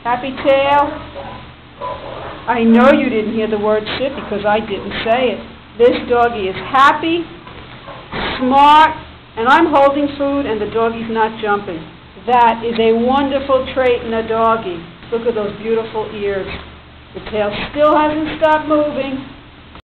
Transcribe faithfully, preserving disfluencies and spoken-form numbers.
Happy tail. I know you didn't hear the word sit because I didn't say it. This doggie is happy, smart, and I'm holding food and the doggie's not jumping. That is a wonderful trait in a doggie. Look at those beautiful ears. The tail still hasn't stopped moving.